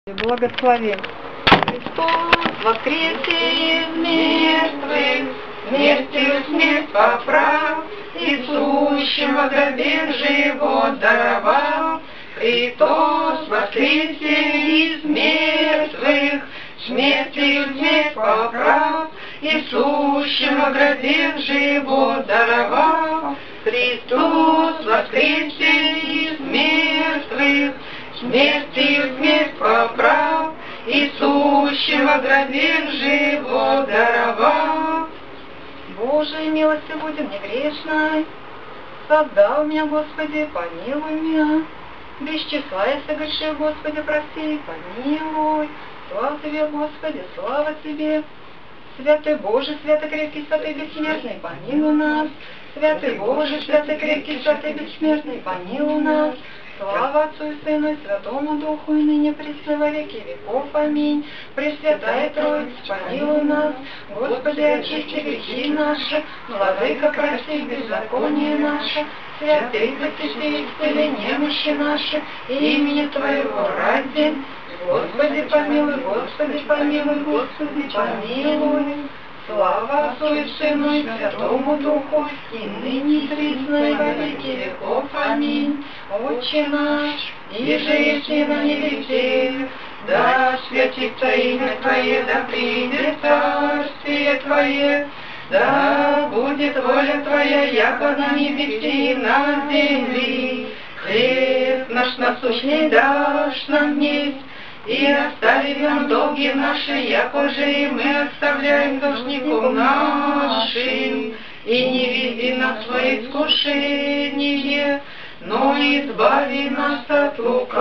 Благослови. Христос воскресе из мертвых, смертью смерть поправ, и сущим в гробе живот даровал. Христос воскресе из мертвых, смертью смерть поправ, и сущим в гробе живот даровал. Христос воскресе из мертвых, смертью смерть поправ, и сущим во гробе живот даровал. Божией милости будем не грешной, создал меня, Господи, помилуй меня. Без числа я согрешил, Господи, прости, помилуй. Слава Тебе, Господи, слава Тебе. Святый Боже, святый крепкий, святый бессмертный, помилуй нас. Святый Боже, святый крепкий, святый бессмертный, помилуй нас. Слава Отцу и Сыну и Святому Духу, и ныне пресно во веки веков. Аминь. Пресвятая Троица, помилуй нас. Господи, очисти грехи наши, Владыка, прости беззаконие наше. Святый, посещи, исцели немощи наши, имени Твоего ради. Господи, помилуй, Господи, помилуй, Господи, помилуй. Слава Отцу и Сыну и Святому Духу, и ныне и присно и во веки веков. Аминь. Отче наш, иже еси на небесе, да святится имя Твое, да придет царствие Твое, да будет воля Твоя, яко на небесе и на земли. Хлеб наш насущный дашь нам днесь, и остави нам долги наши, яко же и мы оставляем должником нашим. И не веди нас во искушение, но избави нас от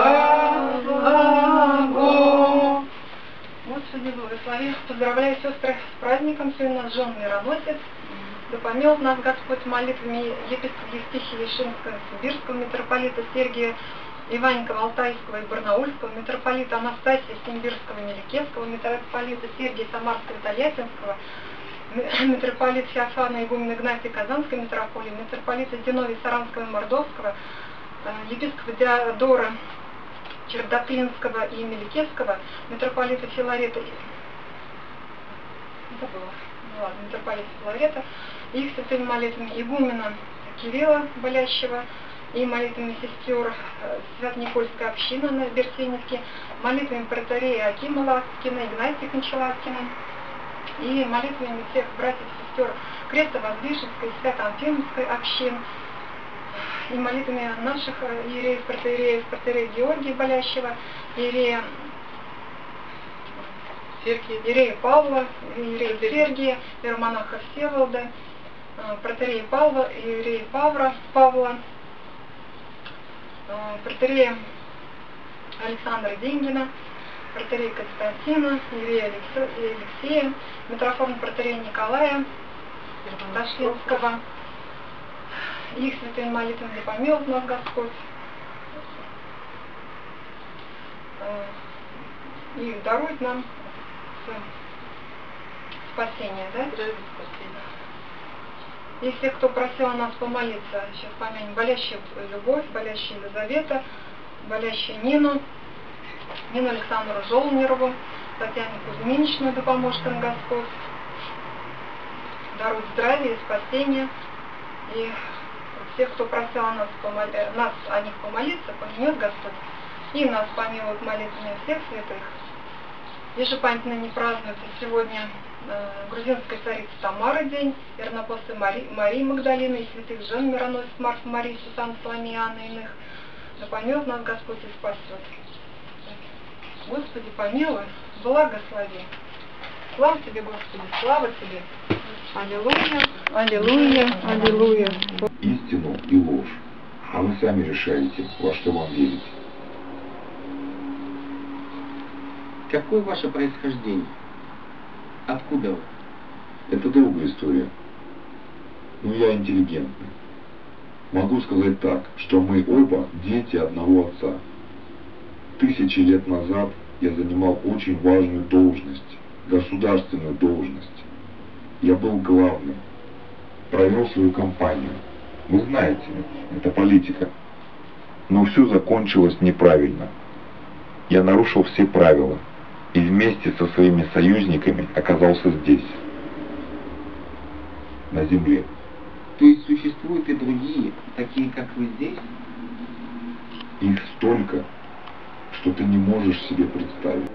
лукавого. Господи, благослови. Поздравляю, сестры, с праздником. Сегодня у нас жен мироносец. Да помилует нас Господь молитвами епископа Евстихия Ешинского, Сибирского митрополита Сергия Иванникова, Алтайского и Барнаульского, митрополита Анастасия Симбирского, Меликесского, митрополита Сергия Самарского, Тольяттинского, митрополита Феофана Игумена Игнатия Казанской митрополии, митрополита Зиновия Саранского и Мордовского, епископа Диодора Чердоклинского и Меликесского, митрополита Филарета, митрополита Филарета, их святыми молитвами игумена Кирилла Болящего и молитвами сестер Свято-Никольской общины на Берсеневке, молитвами протоиерея Акима Ласкина, Игнатия Кончаласкина и молитвами всех братьев и сестер Крестовоздвиженской и Свято-Анфимовской общин, и молитвами наших иереев, протоиерея Георгия Болящего, иерея Павла, иерея Сергия, иеромонаха Всеволода, протоиерея Павла, иерея Павла, протоиерея Александра Деньгина, протоиерея Константина, иерея Алексея, митрофана протоиерея Николая Ташлинского. Их святыми молитвами да помилует нас Господь. И дарует нам спасение, да? Если кто просил нас помолиться, сейчас помянем болящая Любовь, болящая Елизавета, болящая Нину Александру Жолнирову, Татьяну Кузьминичну, да поможет им Господь. Дарует здравие и спасение. И всех, кто просил нас о них помолиться, помянет Господь. И нас помилует молитвами всех святых. Ежепамятно не празднуется сегодня грузинской царицы Тамары день, вернопосты Марии Магдалины и святых жен мироносец Марфа, Марии, Сусанна, Соломея, Анна и иных. Да помилует нас Господь и спасет. Господи, помилуй, благослови. Слава Тебе, Господи, слава Тебе. Аллилуйя, аллилуйя, аллилуйя. Истину и ложь, а вы сами решаете, во что вам верить. Какое ваше происхождение? Откуда вы? Это долгая история. Но я интеллигентный. Могу сказать так, что мы оба дети одного отца. 1000 лет назад я занимал очень важную должность, государственную должность. Я был главным. Провел свою кампанию. Вы знаете, это политика. Но все закончилось неправильно. я нарушил все правила и вместе со своими союзниками оказался здесь, на земле. То есть существуют и другие, такие как вы здесь? Их столько, что ты не можешь себе представить.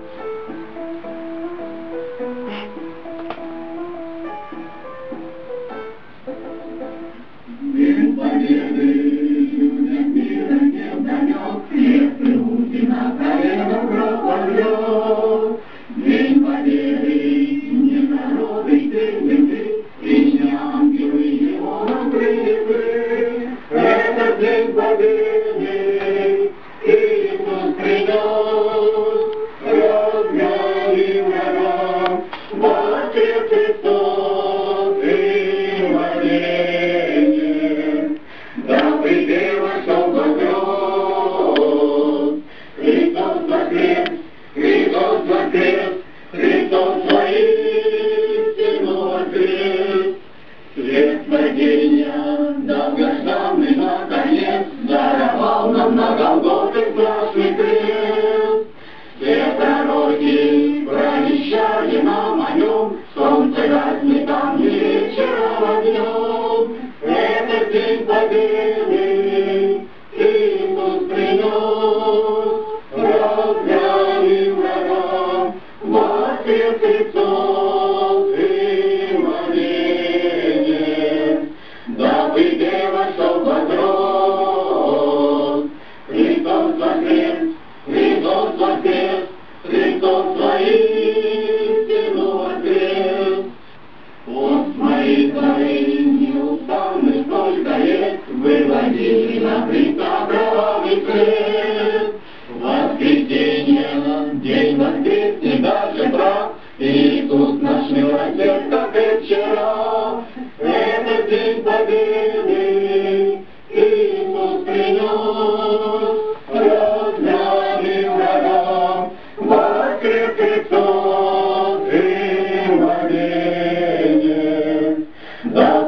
День победы, людям мира не вдомёк, если Путина колено кровь возлёг. День победы, не народы земли, и не ангелы его накрыли. Этот день победы Иисус принёс, разгнали врагам, воскрес Христос и вознесен. Да придет вошел воскрес, Христос воскрес, Христос воскрес, Христос воистину воскрес. Свет падения, долгожданный наконец, даровал нам на Голгофе страшный крест. Все пророки провещали нам о нем, солнце гаснет там и вечером огнем. Этот день победы Иисус принес, разгромил врагам, воскрес Христос и вознесен. Да придет вошел воскрес, Христос воскрес, Христос воскрес, Христос воистину воскрес. Пост молитвой неустанный столько лет выводили на Христа кровавый след. Воскресенье, день воскреснет даже прав, Иисус наш милосерд, как и вчера. Этот день победы